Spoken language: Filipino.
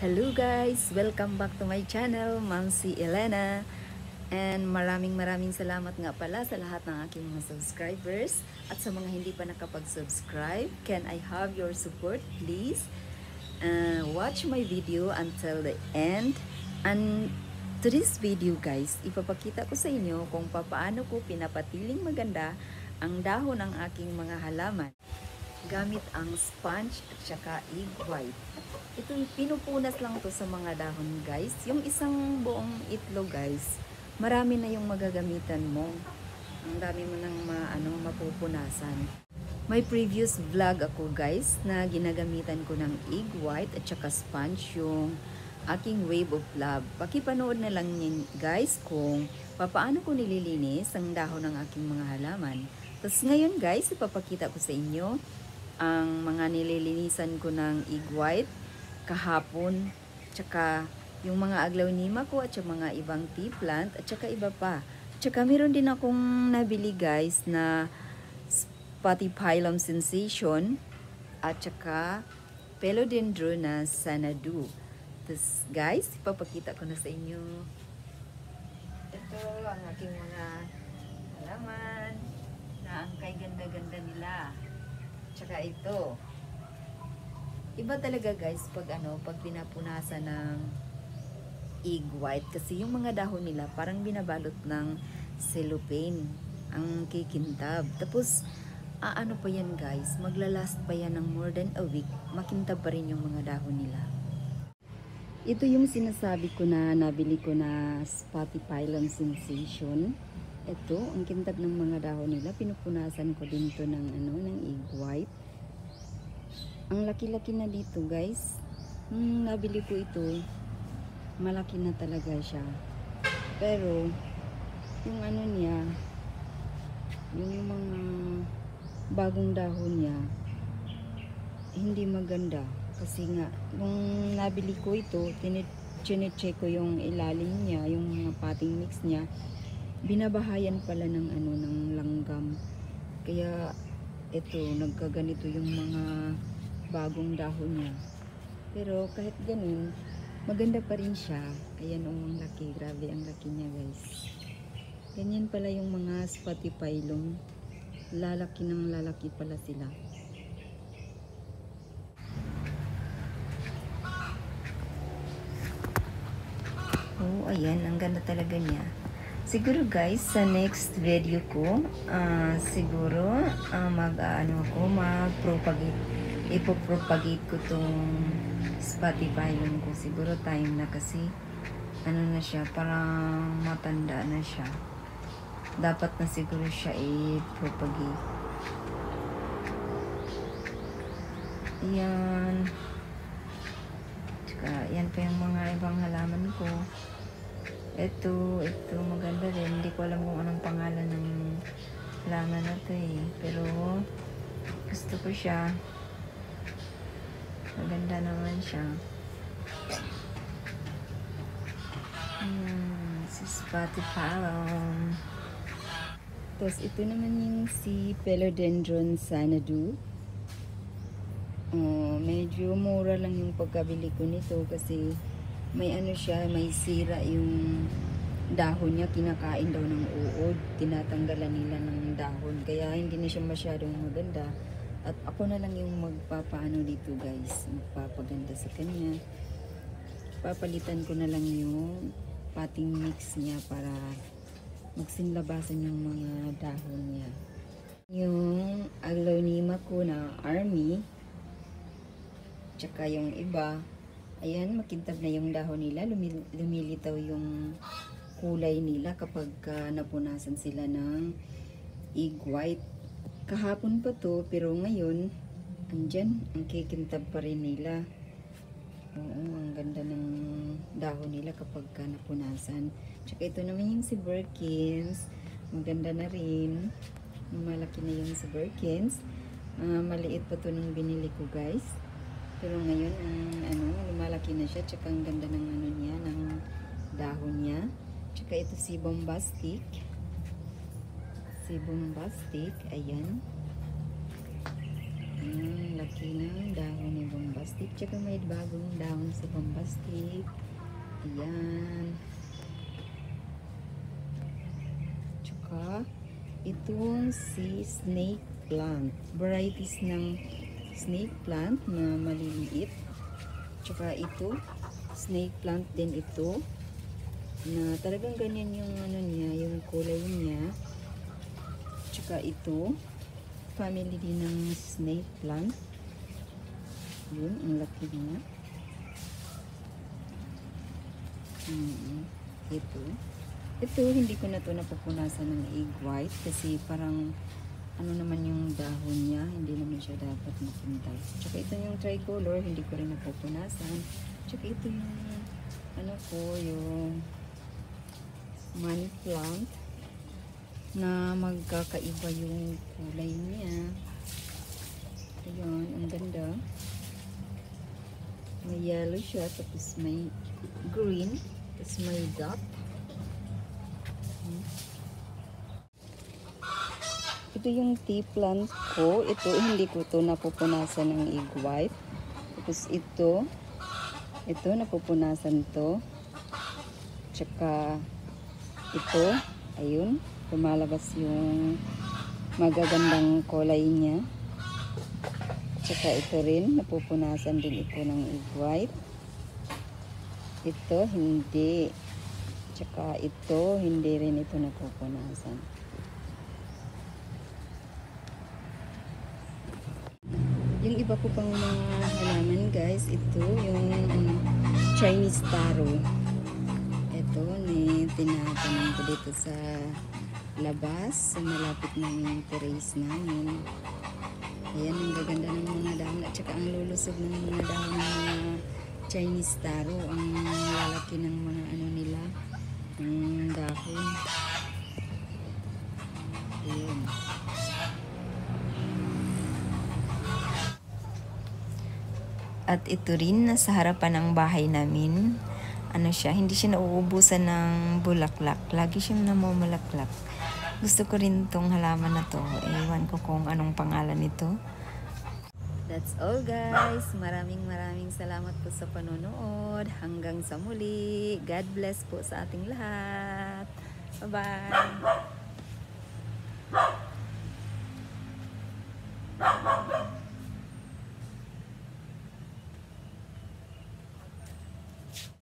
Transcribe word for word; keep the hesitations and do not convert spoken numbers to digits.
Hello guys! Welcome back to my channel, Ma'am si Elena. And maraming maraming salamat nga pala sa lahat ng aking mga subscribers. At sa mga hindi pa nakapag-subscribe, can I have your support please? Uh, watch my video until the end. And to this video guys, ipapakita ko sa inyo kung paano ko pinapatiling maganda ang dahon ng aking mga halaman gamit ang sponge at saka egg white. Ito, pinupunas lang to sa mga dahon guys. Yung isang buong itlog guys, marami na yung magagamitan mo. Ang dami mo nang ma, ano, mapupunasan. May previous vlog ako guys na ginagamitan ko ng egg white at saka sponge yung aking wave of love. Pakipanood na lang yun guys kung paano ko nililinis ang dahon ng aking mga halaman. Tapos ngayon guys, ipapakita ko sa inyo ang mga nililinisan ko ng egg white kahapon, tsaka yung mga aglaonema ko at saka mga ibang tea plant at saka iba pa. Tsaka meron din akong nabili guys na Spathiphyllum sensation at saka Philodendron na Xanadu. Tapos guys, ipapakita ko na sa inyo. Ito ang aking mga halaman na ang kay ganda-ganda nila. Tsaka ito. Iba talaga guys pag ano, pag pinapunasan ng egg white kasi yung mga dahon nila parang binabalot ng cellophane ang kikintab. Tapos aano pa yan guys, maglalast pa yan ng more than a week, makintab pa rin yung mga dahon nila. Ito yung sinasabi ko na nabili ko na Spathiphyllum sensation. Ito, ang kintab ng mga dahon nila, pinupunasan ko din to ng ano, ng egg white. Ang laki-laki na dito, guys. Hmm, nabili ko ito. Malaki na talaga siya. Pero yung ano niya, yung mga bagong dahon niya, hindi maganda kasi nga nung nabili ko ito, tine-check ko yung ilalim niya, yung mga potting mix niya. Binabahayan pala ng ano ng langgam, kaya ito nagkaganito yung mga bagong dahon niya. Pero kahit ganun, maganda pa rin siya. Ayan, oh, ang laki, grabe ang laki niya guys. Ganyan pala yung mga Spathiphyllum, lalaki ng lalaki pala sila. Oh, ayan, ang ganda talaga niya. Siguro guys, sa next video ko, uh, siguro uh, mag uh, ano ako, mag-propagate, ipopropagate ko tong Spathiphyllum ko. Siguro time na kasi ano na siya, parang matanda na siya. Dapat na siguro siya i-propagate. Yan. Tsaka yan pa yung mga ibang halaman ko. Ito, ito maganda rin. Hindi ko alam kung anong pangalan ng halaman na ito eh. Pero gusto ko siya. Maganda naman siya. Hmm, si Spathiphyllum. Tapos ito naman yung si Philodendron Xanadu. Uh, medyo mura lang yung pagkabili ko nito kasi may ano siya, may sira yung dahon niya, kinakain daw ng uod, tinatanggalan nila ng dahon, kaya hindi na siya masyadong maganda. At ako na lang yung magpapaano dito guys, magpapaganda sa kanya. Papalitan ko na lang yung potting mix niya para magsinlabasan yung mga dahon niya. Yung aglaonema ko na army, tsaka yung iba, ayan, makintab na yung dahon nila, lumil lumilitaw yung kulay nila kapag uh, napunasan sila ng egg white. Kahapon pa to, pero ngayon, andyan, ang kikintab pa rin nila. Oo, ang ganda ng dahon nila kapag uh, napunasan. Tsaka ito naman yung si Birkins, maganda na rin. Malaki na yung si Birkins. Uh, maliit pa to nung binili ko guys. Pero ngayon, ang ano, lumalaki na siya. Tsaka ang ganda ng ano niya, ng dahon niya. Tsaka ito si Bombastic. Si Bombastic, ayan. Ayan, laki ng dahon ni Bombastic. Tsaka may bagong dahon sa bombastic. Ayan. Tsaka, itong si snake plant. Varieties ng snake plant na maliliit. Tsaka ito, snake plant din ito. Na talagang ganyan yung ano niya, yung kulay niya. Tsaka ito, family din ng snake plant. Yun, ang laki niya. Hmm, ito. Ito, hindi ko na to napupunasan ng egg white kasi parang ano naman yung dahon niya, hindi naman siya dapat mapunta. Tsaka ito yung tricolor, hindi ko rin napupunasan. Tsaka ito yung ano ko, yung money plant na magkakaiba yung kulay niya. Ayun, ang ganda. May yellow siya, tapos may green, tapos may dot. Ito yung tea plant ko. Ito, hindi ko to napupunasan ng egg white. Tapos ito, ito, napupunasan to. Tsaka, ito, ayun, lumalabas yung magagandang kulay niya. Tsaka ito rin, napupunasan din ito ng egg white. Ito, hindi. Tsaka ito, hindi rin ito napupunasan. Yung iba ko pang mga halaman guys, ito yung um, Chinese taro. Ito, ni tinatanong ko dito sa labas, sa malapit ng terrace namin. Ayan, ang gaganda ng mga dahon at saka ang lulusog ng mga dahon ng mga Chinese taro. Ang lalaki ng mga ano nila, ng dahon. Ayan. At ito rin, nasa harapan ng bahay namin, ano siya, hindi siya nauubusan ng bulaklak. Lagi siyang namumulaklak. Gusto ko rin tong halaman na to. Ewan ko kung anong pangalan nito. That's all guys. Maraming maraming salamat po sa panonood. Hanggang sa muli. God bless po sa ating lahat. Bye-bye.